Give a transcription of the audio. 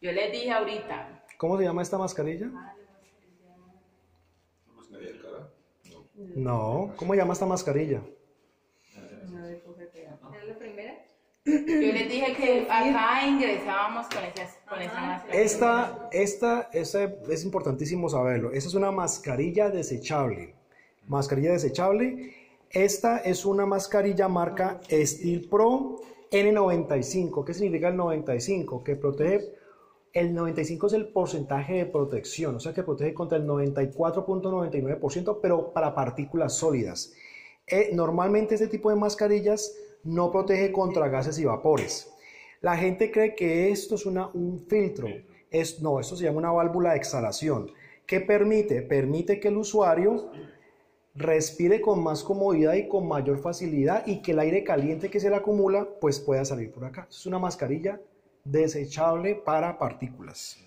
Yo les dije ahorita. ¿Cómo se llama esta mascarilla? ¿Mascarilla de cara? No, ¿cómo se llama esta mascarilla? ¿Es la primera? Yo les dije que acá ingresábamos con esa mascarilla. Esta es importantísimo saberlo. Esta es una mascarilla desechable. Mascarilla desechable. Esta es una mascarilla marca Steel Pro N95. ¿Qué significa el 95? Que protege. El 95 es el porcentaje de protección, o sea que protege contra el 94.99%, pero para partículas sólidas. Normalmente este tipo de mascarillas no protege contra gases y vapores. La gente cree que esto es un filtro. No, esto se llama una válvula de exhalación. ¿Qué permite? Permite que el usuario respire con más comodidad y con mayor facilidad y que el aire caliente que se le acumula pues pueda salir por acá. Es una mascarilla desechable para partículas.